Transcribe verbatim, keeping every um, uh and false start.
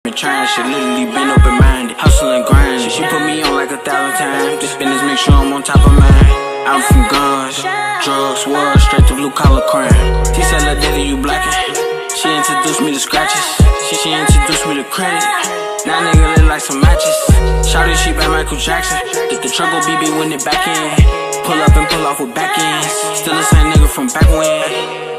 been trying, shit literally been open-minded, hustle and grind. She put me on like a thousand times. This business make sure I'm on top of mine. I'm from guns, drugs, war, straight to blue collar crime. She said, "Lil' daddy, you blackin'." She introduced me to scratches. She, she introduced me to credit. Now nigga look like some matches. Shawty, she by Michael Jackson. Get the truck, go B B when it back in. Pull up and pull off with back ends. Still the same nigga from back when.